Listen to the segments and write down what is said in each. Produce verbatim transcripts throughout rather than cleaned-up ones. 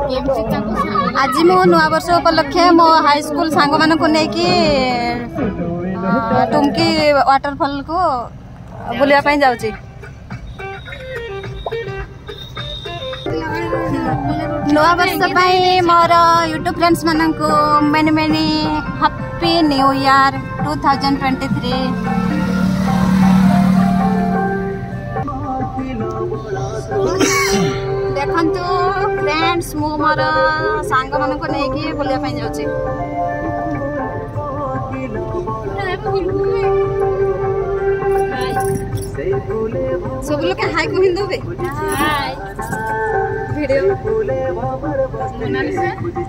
आज मो नुआ वर्ष उपलक्षे मो हाई स्कूल सांग मान को लेकी टुमकी वाटरफॉल को बुलिया पाई जाउची। नुआ वर्ष पाई मोर यूट्यूब फ्रेंड्स मान को many many happy new year two thousand twenty three. देखंतु फ्रेंड्स मु मोर सांग मान को लेकी बुलिया पाई जाउची। सब लोग के हाय को हिंदू बे हाय वीडियो मोनालिसा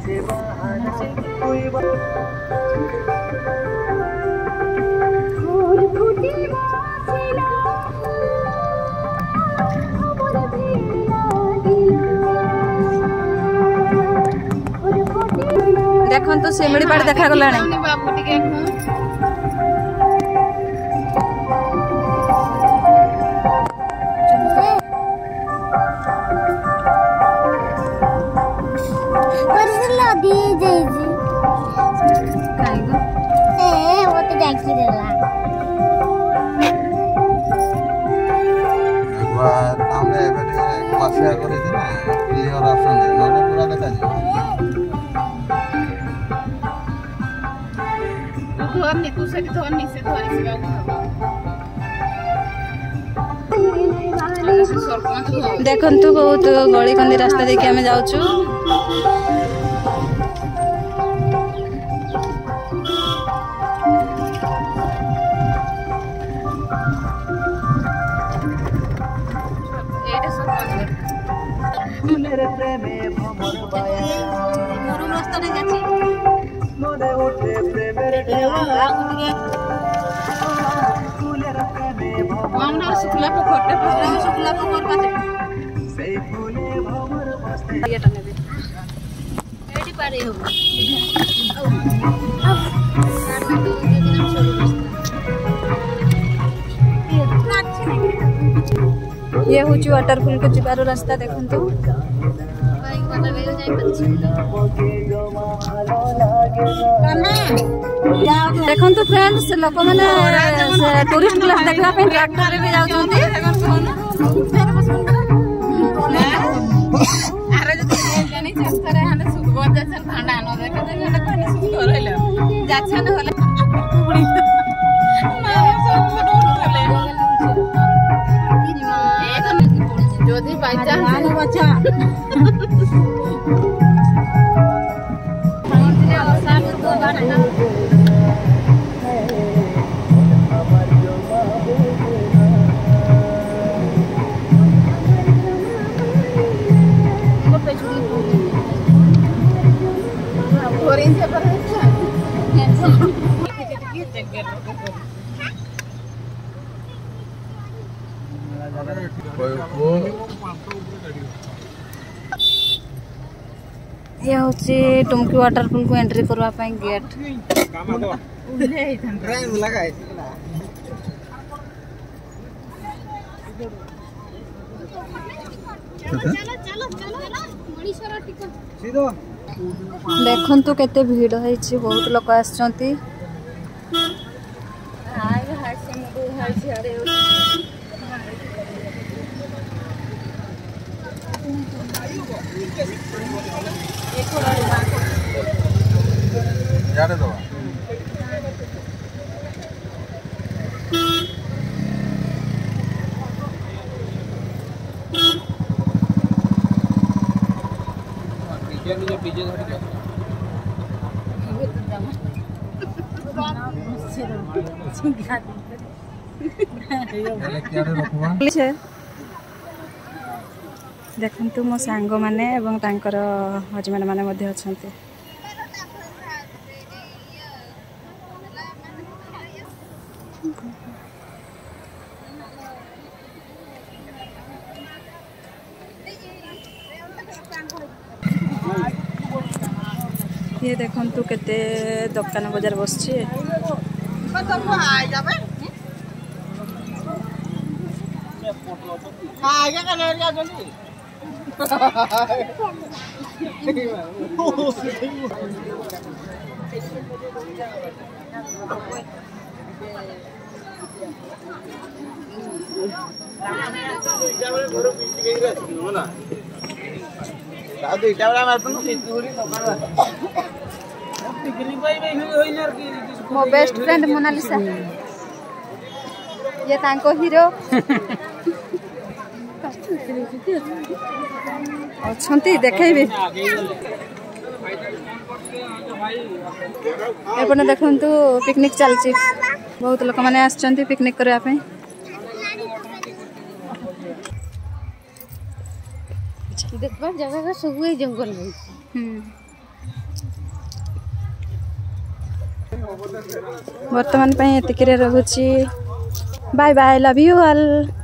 देखन तो सेमड़ी पाड़ देखा गलानी बाबू टिके देखंतु बहुत गली कंदी रास्ता देखि हमें जाउछु। रास्ता नहीं जाची मोरे उठे प्रेमेर ढेवा मामना सुखला को खट्टे पकड़े सुखला को कर पाते सेई फूले भवर बस्ते ये टने दे एडी पारे हो ये होची वाटरफॉल को जिबारो रास्ता देखंतु बाइक वाला ले जाई पछी देखंतु फ्रेंड्स लोक माने टूरिस्ट क्लास देखला पे ट्रैक्टर रे भी जाउछंती अरे जति जानी चक्कर हाने सुबह जाछन ठंडा न देखे देखे पानी सुंदर होइला जाछन होला जोधी बाई चांस बच्चा ये होची टुमकी वाटरफॉल को एंट्री करवा पाई गेट देखंतु केते भीड़ होईची बहुत लोक आछंती हाय हाय से मुडू हाय छाड़े यार दो पीछे पीछे धर के देखंतु मो सांग माने एवं तांकर हजबैंड माने मध्ये अछंती। ये देखंतु केते दुकान बाजार बसछि मो बेस्ट फ्रेंड मोनालिसा ये तांको हीरो अच्छी देखी एपटे देखु पिकनिक चलती बहुत लोक मैंने आसछन्ति पिकनिक करने देखबा जगह सब जंगल में वर्तमान एतिक रहुची bye bye love you all.